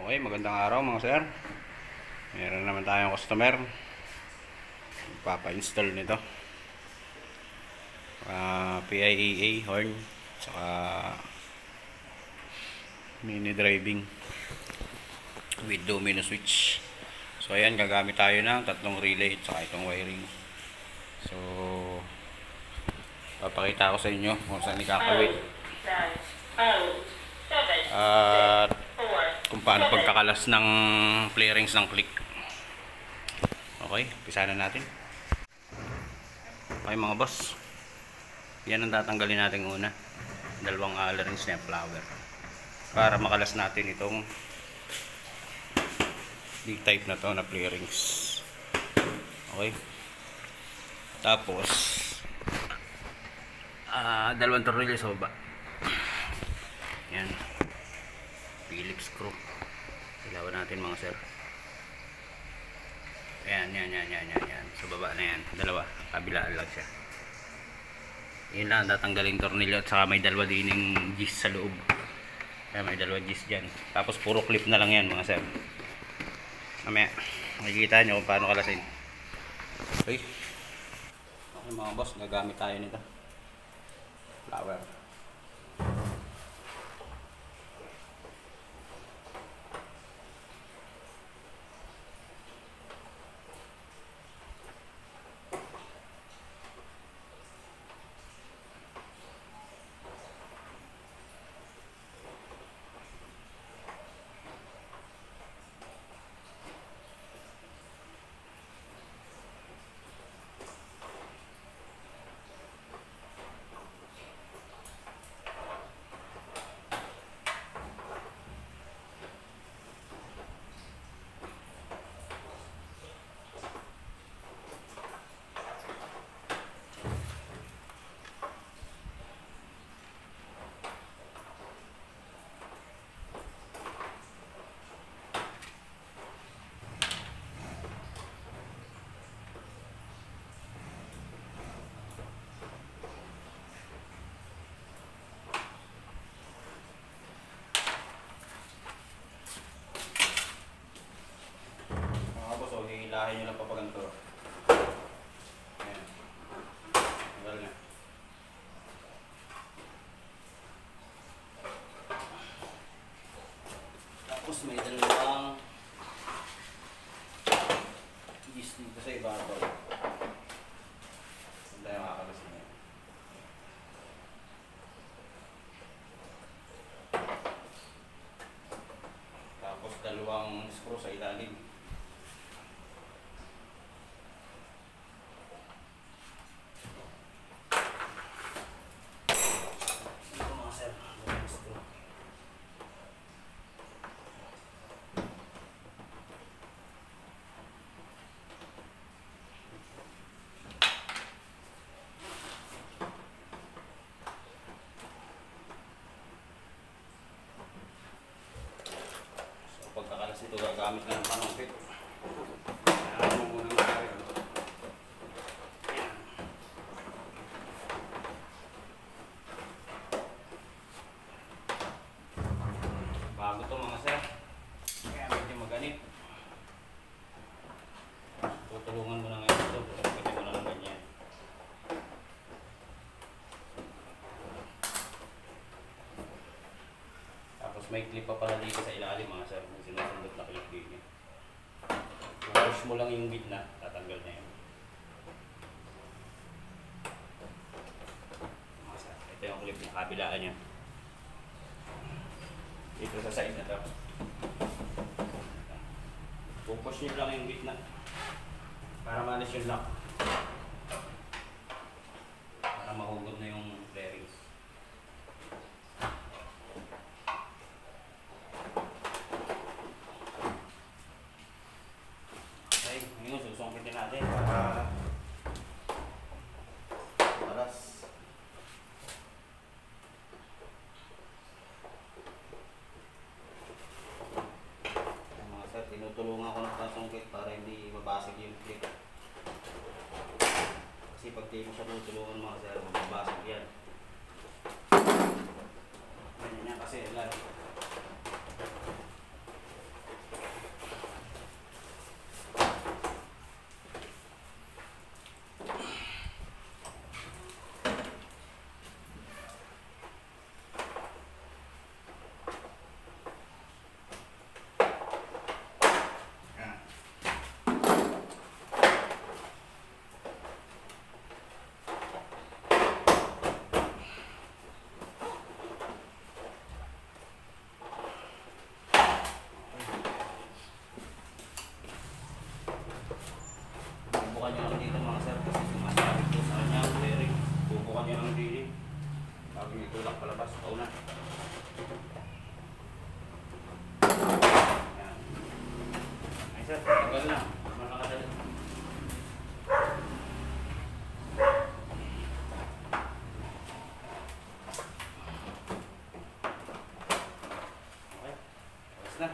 Okay, magandang araw mga sir. Meron naman tayong customer. Papa-install nito. PIEA horn, saka mini driving with domino switch. So ayan, gagamit tayo ng tatlong relay at saka itong wiring. So papakita ko sa inyo kung saan ikakawit at kung paano pagkakalas ng flarings ng click. Okay, umpisa na natin. Okay mga boss, yan ang tatanggalin natin una, dalawang Allen snap flower para makalas natin itong D-type na to na flarings. Okay, tapos dalawang tornilyo sa baba. Yan, Phillips screw. Ilawan natin mga sir. Ayan, yan. Sa baba na yan. Dalawa. Kabilaan lang siya. Yun lang, tatanggalin tornilyo at saka may dalawa dining gis sa loob. Kaya may dalawa gis dyan. Tapos puro clip na lang yan mga sir. Mamaya, makikita nyo kung paano kalasin. Okay. Okay mga boss, gagamit tayo nito. Flower. Hilahin nyo lang papaganto. Ayan. Tanggal na. Tapos may dalawang gis dito sa ibabaw. Saan tayo makakalasin yan? Tapos dalawang screw sa ilalim. Pagkakalas ito, gagamit na ng panungkit. Kailangan mo muna ng wire. Bago ito mga sir, kaya medyo maganit. Tutulungan mo na ngayon ito, pagkakit mo na ng ganyan. Tapos may clip pa pala dito sa ilalim mga sir, may sinusundot na clip din niya. Push mo lang yung gitna, tatanggal na yan. Mga sir, ito yung clip na kabilaan niya. Dito sa side na ito. Push nyo lang yung gitna para maalis yung lock. Para mahugod na yung flarings. Ngayon, susungkitin natin para maras. Mga sir, tinutulungan ko ng pasungkit para hindi mabasag yung clip. Kasi pag di mo siya tutulungan mga sir, mababasag yan. Ganyan yan kasi, Itulak palabas, pauna. Yan. Ay sir, tagal na. Malakadali. Okay, tapos na.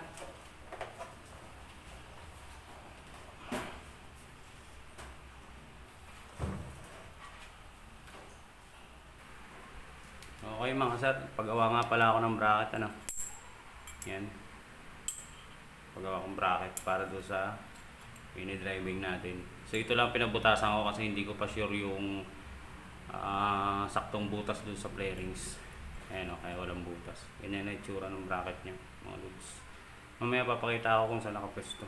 Okay mga sir, paggawa nga pala ako ng bracket, ano. Yan. Paggawa akong bracket para doon sa mini driving natin. So ito lang pinabutasan ko kasi hindi ko pa sure yung saktong butas doon sa flarings. Ayan o, kaya walang butas. Yan yung itsura ng bracket niya, mga dudes. Mamaya papakita ako kung saan nakapwesto.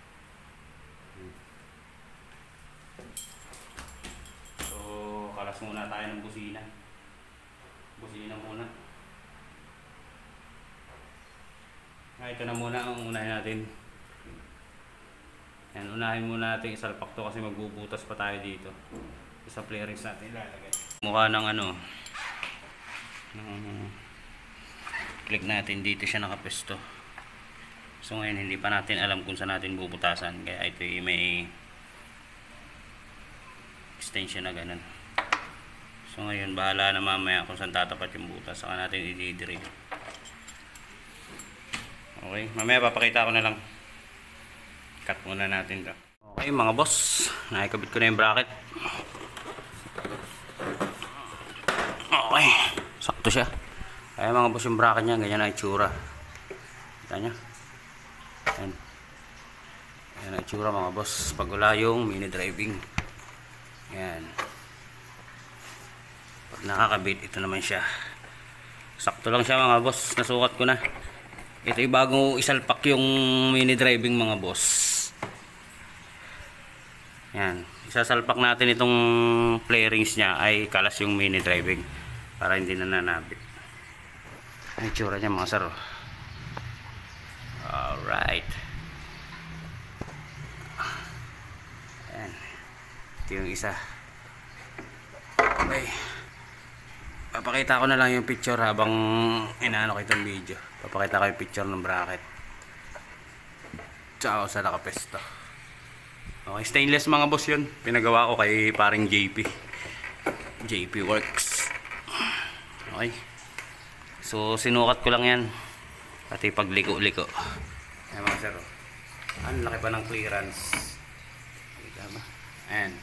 So kalas muna tayo ng busina. Busina muna. Ito na muna ang unahin natin. Yan, unahin muna natin isalpak to kasi magbubutas pa tayo dito. Sa flarings natin ilalagay. Mukha ng ano, click natin dito siya nakapesto. So ngayon hindi pa natin alam kung saan natin bubutasan. Kaya ito yung may extension na ganun. So ngayon bahala na mamaya kung saan tatapat yung butas. Saka natin i-drill. Okay, mamaya papakita ko na lang. Cut muna natin to. Okay mga boss, nakikabit ko na yung bracket. Okay, sakto siya. Kaya mga boss yung bracket niya, ganyan na itsura. Kita nyo? Ayan. Ayan na itsura mga boss. Pag wala yung mini driving. Ayan. Pag nakakabit, ito naman siya. Sakto lang siya mga boss, nasukat ko na. Ito yung bago isalpak yung mini driving mga boss. Yan, isasalpak natin itong flarings niya ay kalas yung mini driving para hindi na nanabit. Ang itsura niya mga sir. Alright. Ayan. Ito yung isa. Okay. Papakita ko na lang yung picture habang inaano ko itong video. Papakita ko yung picture ng bracket. Tsaka sa nakapesto. Okay, stainless mga boss yun. Pinagawa ko kay paring JP. JP Works. Okay. So sinukat ko lang yan. Pati pagliko-liko. Ayan mga sir. Ang laki pa ng clearance. Kita ba? Ayan.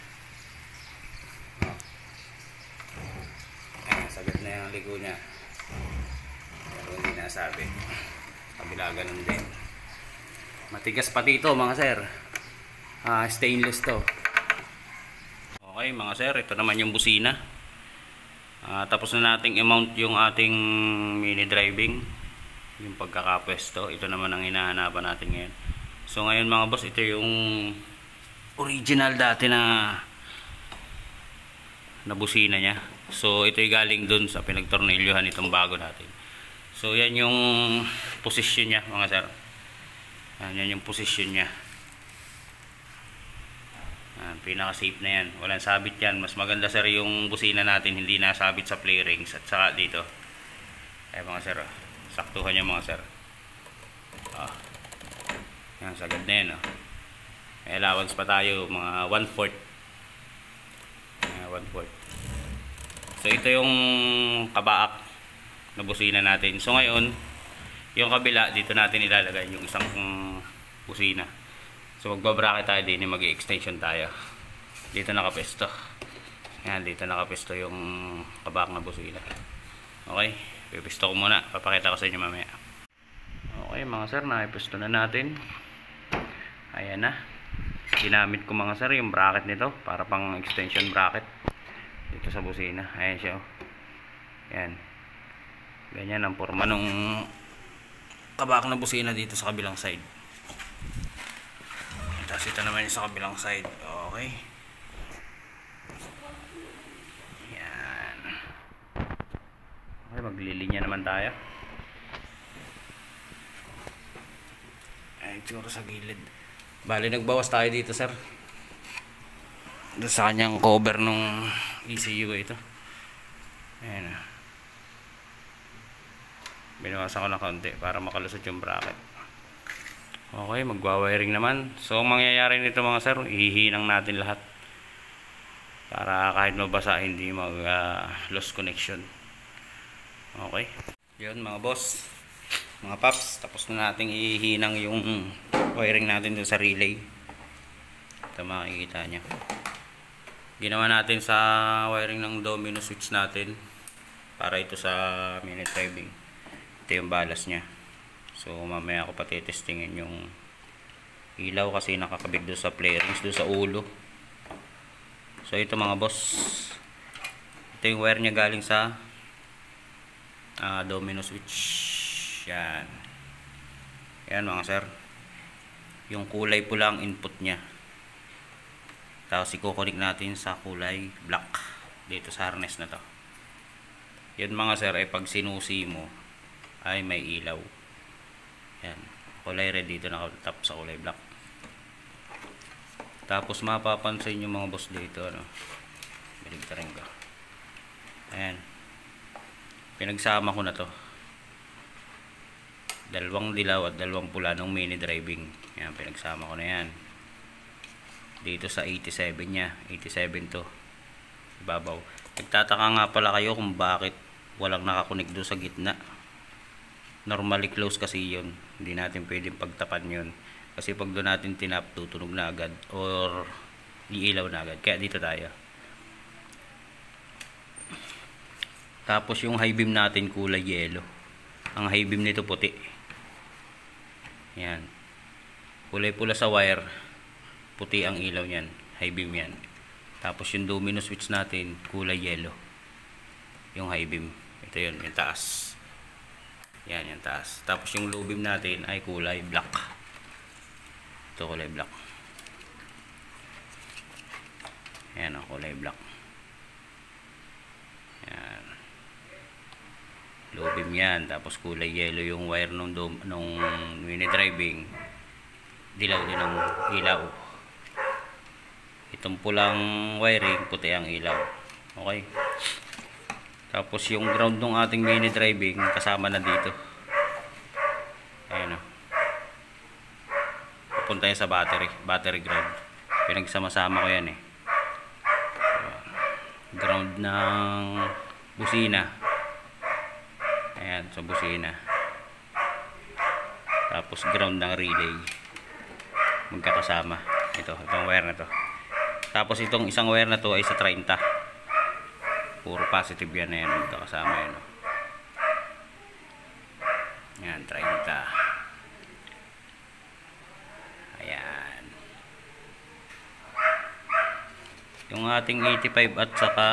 Sagot na yung ligo niya. Pero hindi nasabi. Kabila ganun din. Matigas pati ito mga sir. Stainless to. Okay mga sir, ito naman yung busina. Tapos na nating i-mount yung ating mini driving. Yung pagkakapwesto. Ito naman ang hinahanapan natin ngayon. So ngayon mga boss, ito yung original dati na busina niya. So ito yung galing dun sa pinagtornilyohan itong bago natin. So yan yung position niya mga sir. Yan yung position niya. Pinaka safe na yan. Walang sabit yan. Mas maganda sir yung busina natin hindi nasabit sa flarings at saka dito. Ay mga sir, saktuhan niya mga sir. Yan, sagad na yan. May allowance pa tayo mga 1/4. 1/4. So ito yung kabaak na busina natin. So ngayon, yung kabila dito natin ilalagay yung isang busina. So magbabracket tayo din, mag-extension tayo. Dito nakapesto. Yan, dito nakapesto yung kabaak na busina. Okay, pipisto ko muna. Papakita ko sa inyo mamaya. Okay mga sir, naipesto na natin. Ayan na. Ginamit ko mga sir yung bracket nito para pang extension bracket dito sa busina. Ayan siya. Ayan. Ganyan ang forma nung kabak na busina dito sa kabilang side. Tapos ito naman yung sa kabilang side. Okay. Ayan. Okay, maglilinya naman tayo. Ayan, siguro sa gilid. Bali, nagbawas tayo dito sir. Doon sa kanyang cover nung ECU ito. Ayan. Binawasan ko ng kaunti para makalusot yung bracket. Okay, magwa-wiring naman. So ang mangyayari nito mga sir, ihihinang natin lahat para kahit mabasa hindi mag lost connection. Okay, yun mga boss, mga paps, tapos na nating ihinang yung wiring natin dun sa relay. Ito makikita nyo, ginawa natin sa wiring ng domino switch natin para ito sa mini driving. Ito yung balas nya. So mamaya ako patitestingin yung ilaw kasi nakakabit doon sa flarings, doon sa ulo. So ito mga boss, ito yung wire nya galing sa domino switch. Yan. Yan mga sir, yung kulay pula ang input nya, tapos i-connect natin sa kulay black dito sa harness na to. Yan mga sir ay pag sinusi mo ay may ilaw. Yan, kulay red dito nakatap sa kulay black. Tapos mapapansin nyo mga boss dito, ano, biligtarin ko. Ayan, pinagsama ko na to, dalawang dilaw at dalawang pula ng mini driving. Yan, pinagsama ko na yan dito sa 87 nya, 87 to ibabaw. Nagtataka nga pala kayo kung bakit walang nakakunik doon sa gitna. Normally close kasi yun, hindi natin pwedeng pagtapan yun kasi pag doon natin tinap, tutunog na agad or iilaw na agad. Kaya dito tayo. Tapos yung high beam natin kulay yellow, ang high beam nito puti. Yan, kulay pula sa wire, puti ang ilaw nyan, high beam yan. Tapos yung domino switch natin kulay yellow, yung high beam. Ito yun, yung taas. Yan, yung taas. Tapos yung low beam natin ay kulay black. Ito kulay black. Yan ang kulay black. Yan, low beam yan. Tapos kulay yellow yung wire nung mini driving. Dilaw din ang ilaw. Itong pulang wiring, puti ang ilaw. Okay. Tapos yung ground ng ating mini driving kasama na dito. Ayan o, pupunta yan sa battery ground. Pinagsama-sama ko yan eh. Ground ng busina. Ayan, sa busina. Tapos ground ng relay, magkakasama. Itong wire na to. Tapos itong isang wire na to ay sa 30. Puro positive yan na yan, magkakasama yan. Yan, 30. Ayan. Yung ating 85 at saka,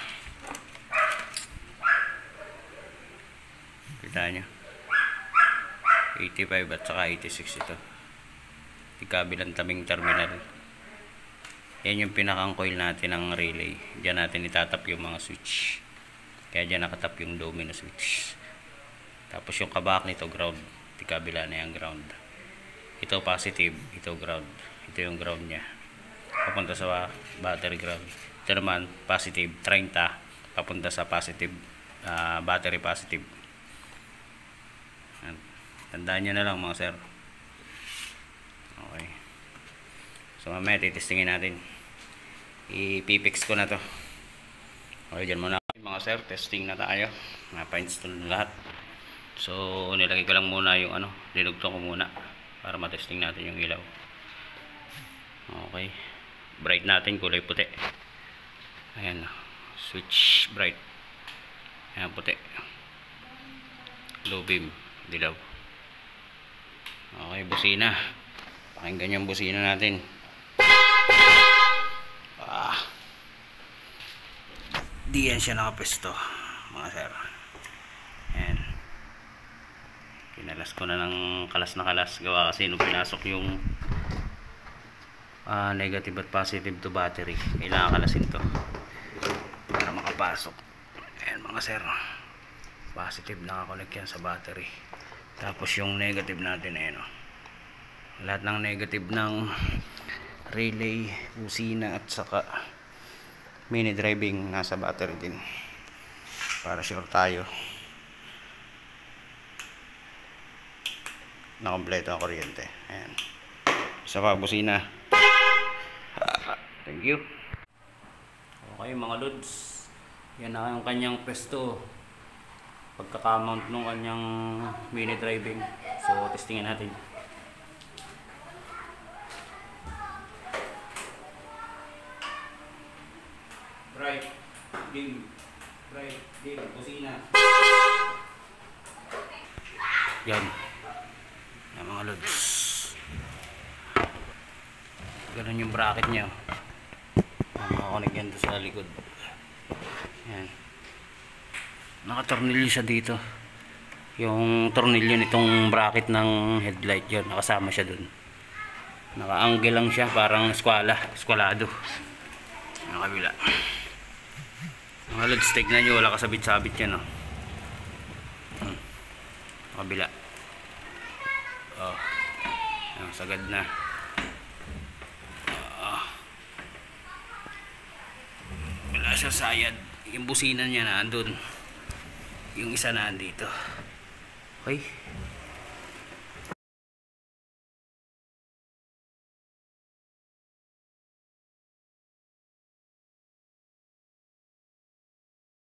kita nyo, 85 at saka 86 ito. Ikabilang tabing terminal. Yan yung pinakang coil natin ng relay. Diyan natin itatap yung mga switch. Kaya diyan nakatap yung domino switch. Tapos yung kabak nito ground. Kabila na yung ground. Ito positive, ito ground. Ito yung ground nya, papunta sa battery ground. Ito naman positive 30, papunta sa positive, battery positive. Tandaan nyo na lang mga sir. Okay. So mamaya titestingin natin. Ipipix ko na to. Okay, dyan muna mga sir, testing na tayo. Napa-install na lahat. So nilagay ko lang muna yung ano, dinugtong ko muna para matesting natin yung ilaw. Okay, bright natin kulay puti. Ayan, switch bright. Ayan, puti. Low beam, dilaw. Okay, busina. Pakinggan yung busina natin. Diyan siya nakapesto mga sir. Ayan, kinalas ko na ng kalas na kalas, gawa kasi nung pinasok yung negative at positive to battery, kailangan kalasin to para makapasok. Ayan mga sir, positive nakakonect yan sa battery. Tapos yung negative natin, ayan o, lahat ng negative ng relay, busina at saka mini driving nasa battery din, para sure tayo. na kompleto ang kuryente. Ayan. Isa pa, busina. Thank you. Okay mga lods, yan na yung kanyang pwesto. Pagkakamount nung kanyang mini driving. So testingin natin. Right, dim, busina. Yan. Yan mga lods. Ganun yung bracket niya. Makakonek yan sa likod. Yan. Nakatornilyo siya dito. Yung tornilyo nitong bracket ng headlight yun, nakasama siya dun. Naka-angle lang siya, parang eskwalado. Yung kabila. Mga lods, tignan nyo, wala kasabit-sabit yan, oh. Kabila. Oh. Yan, sagad na. Wala siya sayad. Yung busina niya na andun. Yung isa na andito. Okay.